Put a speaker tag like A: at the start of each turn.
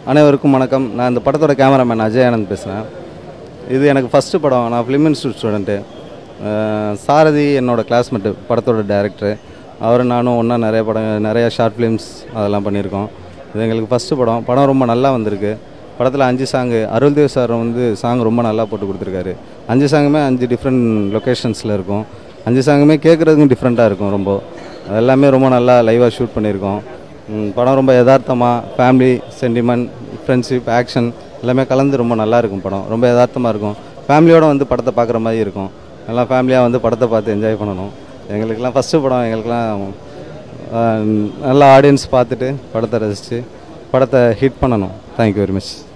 A: அனைவருக்கும் வணக்கம். நான் இந்த படத்தோட கேமராமேன் ajayanath பேசுகிறேன். இது எனக்கு ஃபஸ்ட்டு படம். நான் ஃபிலிம் இன்ஸ்டியூட் ஸ்டூடெண்ட்டு. சாரதி என்னோடய கிளாஸ்மேட்டு, படத்தோட டைரக்டரு. அவரும் நானும் ஒன்றா நிறையா ஷார்ட் ஃபிலிம்ஸ் அதெல்லாம் பண்ணியிருக்கோம். இது எங்களுக்கு ஃபஸ்ட்டு படம். படம் ரொம்ப நல்லா வந்திருக்கு. படத்தில் 5 சாங்கு அருள்தேவ் சார் சாங் ரொம்ப நல்லா போட்டு கொடுத்துருக்காரு. 5 சாங்குமே 5 டிஃப்ரெண்ட் லொக்கேஷன்ஸில் இருக்கும். 5 சாங்குமே கேட்குறதுக்கும் டிஃப்ரெண்ட்டாக இருக்கும். எல்லாமே ரொம்ப நல்லா லைவாக ஷூட் பண்ணியிருக்கோம். படம் ரொம்ப யதார்த்தமாக ஃபேமிலி சென்டிமெண்ட், ஃப்ரெண்ட்ஷிப், ஆக்ஷன் எல்லாமே கலந்து ரொம்ப நல்லா இருக்கும். படம் ரொம்ப யதார்த்தமாக இருக்கும். ஃபேமிலியோடு படத்தை பார்க்குற மாதிரி இருக்கும். எல்லாம் ஃபேமிலியாக படத்தை பார்த்து என்ஜாய் பண்ணணும். எங்களுக்கெல்லாம் ஃபஸ்ட்டு படம். எங்களுக்கெல்லாம் நல்லா ஆடியன்ஸ் பார்த்துட்டு படத்தை ரசித்து படத்தை ஹிட் பண்ணணும். Thank you very much.